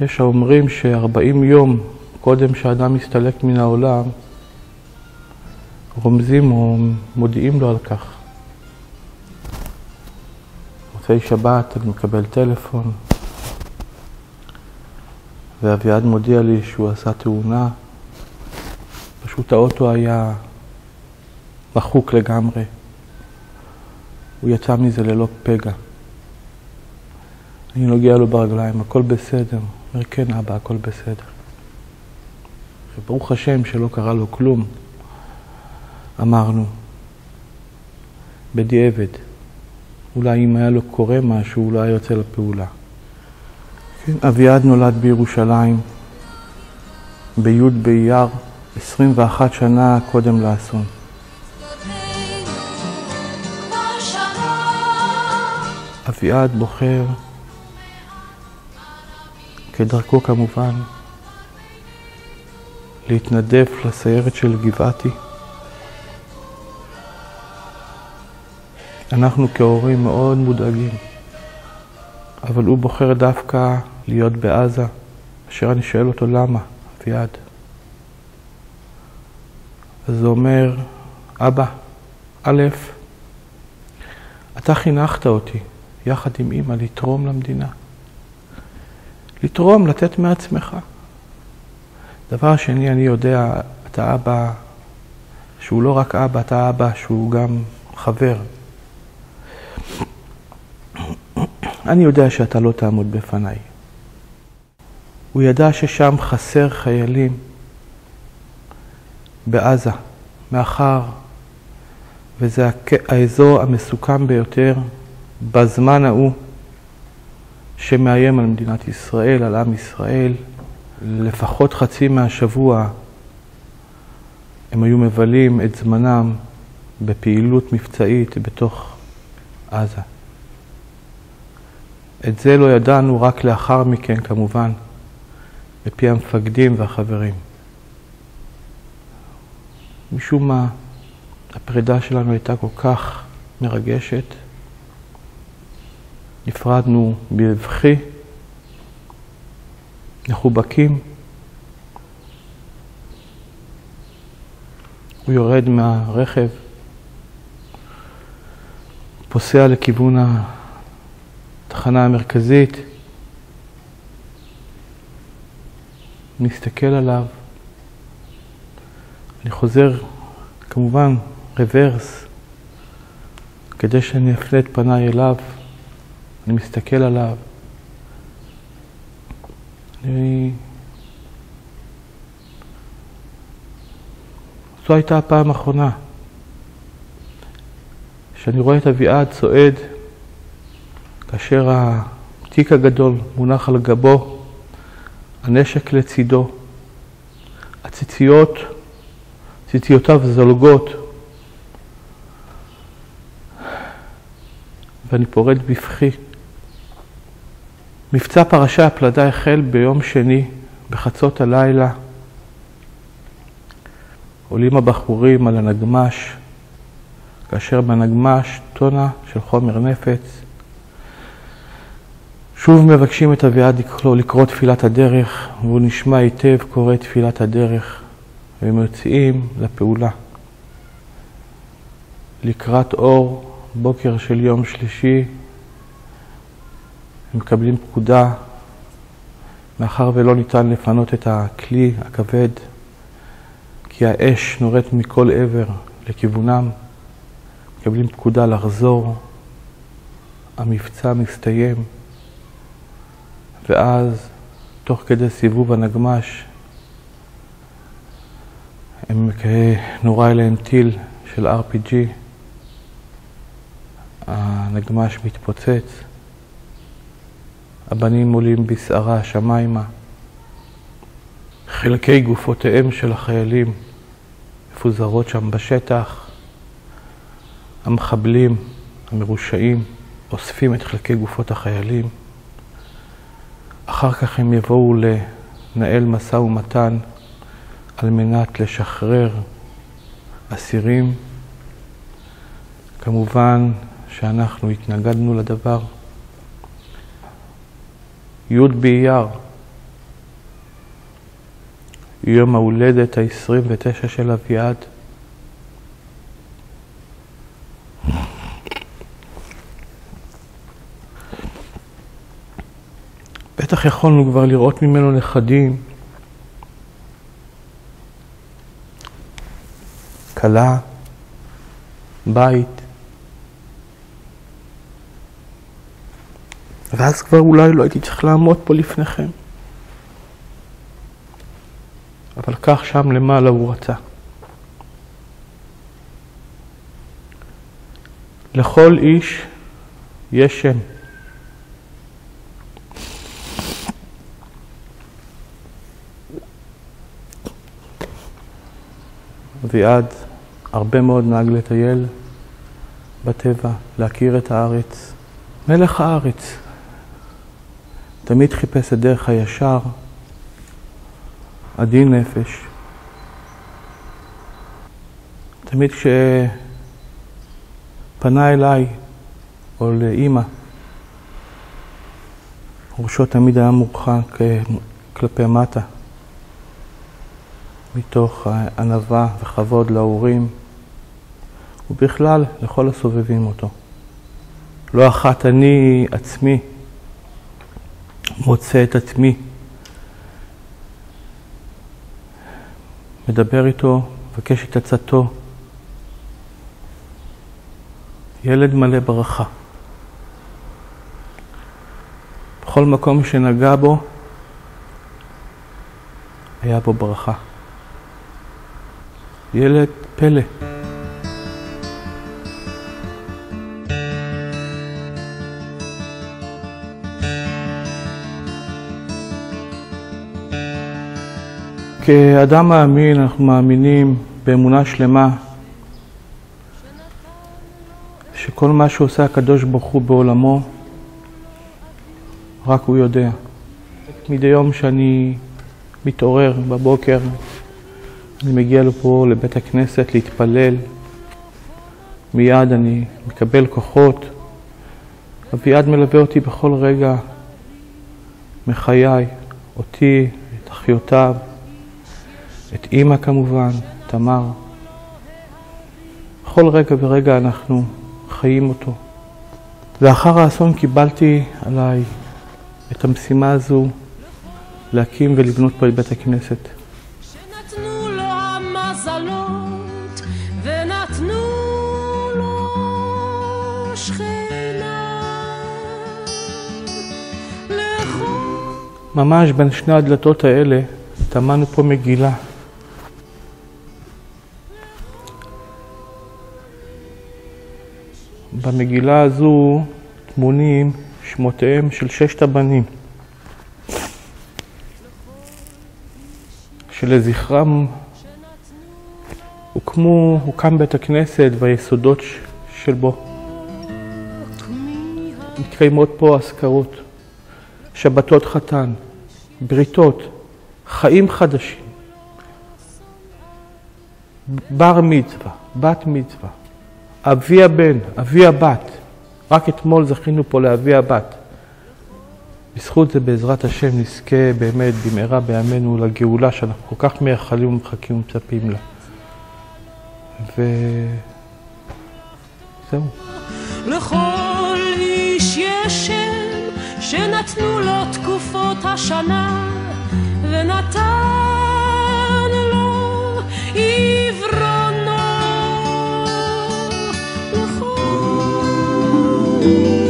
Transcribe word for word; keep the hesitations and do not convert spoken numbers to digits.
יש האומרים ש-ארבעים יום קודם שאדם מסתלק מן העולם, רומזים או מודיעים לו על כך. מוצאי שבת אני מקבל טלפון, ואביעד מודיע לי שהוא עשה תאונה. פשוט האוטו היה מחוק לגמרי. הוא יצא מזה ללא פגע. אני נוגע לו ברגליים, הכל בסדר. אומר, כן אבא, הכל בסדר. ברוך השם שלא קרה לו כלום. אמרנו, בדיעבד, אולי אם היה לו קורה משהו, הוא לא היה יוצא לפעולה. כן, אביעד נולד בירושלים, בי' באייר, עשרים ואחת שנה קודם לאסון. אביעד בוחר, כדרכו כמובן, להתנדב לסיירת של גבעתי. אנחנו כהורים מאוד מודאגים, אבל הוא בוחר דווקא להיות בעזה, אשר אני שואל אותו למה, אביעד. אז הוא אומר, אבא, א', אתה חינכת אותי יחד עם אמא לתרום למדינה. לתרום, לתת מעצמך. דבר שני, אני יודע, אתה אבא שהוא לא רק אבא, אתה אבא שהוא גם חבר. אני יודע שאתה לא תעמוד בפניי. הוא ידע ששם חסר חיילים בעזה, מאחר וזה האזור המסוכן ביותר בזמן ההוא שמאיים על מדינת ישראל, על עם ישראל. לפחות חצי מהשבוע הם היו מבלים את זמנם בפעילות מבצעית בתוך עזה. את זה לא ידענו רק לאחר מכן, כמובן, בפי המפקדים והחברים. משום מה, הפרידה שלנו הייתה כל כך מרגשת. נפרדנו בבכי, מחובקים. הוא יורד מהרכב, פוסע לכיוון התחנה המרכזית, מסתכל עליו. אני חוזר, כמובן, רוורס, כדי שאני אפנה את פניי אליו. אני מסתכל עליו. אני... זו הייתה הפעם האחרונה שאני רואה את אביעד צועד, כאשר התיק הגדול מונח על גבו, הנשק לצידו, הציציות, ציציותיו זולגות, ואני פורד בבכי. מבצע פרשי הפלדה החל ביום שני, בחצות הלילה. עולים הבחורים על הנגמש, כאשר בנגמש טונה של חומר נפץ. שוב מבקשים את אביעד לקרוא, לקרוא תפילת הדרך, והוא נשמע היטב קורא תפילת הדרך, והם יוצאים לפעולה. לקראת אור, בוקר של יום שלישי, הם מקבלים פקודה, מאחר ולא ניתן לפנות את הכלי הכבד, כי האש נורית מכל עבר לכיוונם. מקבלים פקודה לחזור, המבצע מסתיים, ואז תוך כדי סיבוב הנגמש, הם נורה אליהם טיל של אר פי ג'י, הנגמש מתפוצץ, הבנים עולים בסערה השמיימה, חלקי גופותיהם של החיילים מפוזרות שם בשטח, המחבלים המרושעים אוספים את חלקי גופות החיילים, אחר כך הם יבואו לנהל משא ומתן על מנת לשחרר אסירים. כמובן שאנחנו התנגדנו לדבר. י' באייר, יום ההולדת ה-עשרים ותשע של אביעד. בטח יכולנו כבר לראות ממנו נכדים, כלה, בית, ואז כבר אולי לא הייתי צריך לעמוד פה לפניכם. אבל כך שם למעלה הוא רצה. לכל איש יש שם. אביעד הרבה מאוד נהג לטייל בטבע, להכיר את הארץ. מלך הארץ. תמיד חיפש את דרך הישר, עדין נפש. תמיד כשפנה אליי או לאמא, ראשו תמיד היה מורחק כלפי מטה, מתוך ענווה וכבוד להורים, ובכלל לכל הסובבים אותו. לא אחת אני עצמי מוצא את עצמי מדבר איתו, מבקש את עצתו. ילד מלא ברכה. בכל מקום שנגע בו, היה בו ברכה. ילד פלא. כאדם מאמין, אנחנו מאמינים באמונה שלמה שכל מה שעושה הקדוש ברוך הוא בעולמו, רק הוא יודע. מדי יום שאני מתעורר בבוקר, אני מגיע לפה לבית הכנסת להתפלל, מיד אני מקבל כוחות. אביעד מלווה אותי בכל רגע מחיי, אותי, את אחיותיו, את אמא כמובן, תמר. בכל רגע ורגע אנחנו חיים אותו. לאחר האסון קיבלתי עליי את המשימה הזו להקים ולבנות פה את בית הכנסת. שנתנו לו המזלות ונתנו לו שכינה לכל... ממש בין שני הדלתות האלה טמנו פה מגילה. במגילה הזו תמונים שמותיהם של ששת הבנים, שלזכרם הוקמו, הוקם בית הכנסת והיסודות של בו. מתקיימות פה אזכרות, שבתות חתן, בריתות, חיים חדשים, בר מצווה, בת מצווה, אבי הבן, אבי הבת. רק אתמול זכינו פה לאבי הבת. בזכות זה בעזרת השם נזכה באמת במהרה בימינו לגאולה שאנחנו כל כך מייחלים ומחכים ומצפים לה. וזהו. לכל איש יש שם שנתנו לו תקופות השנה ונתן לו עברונו לכל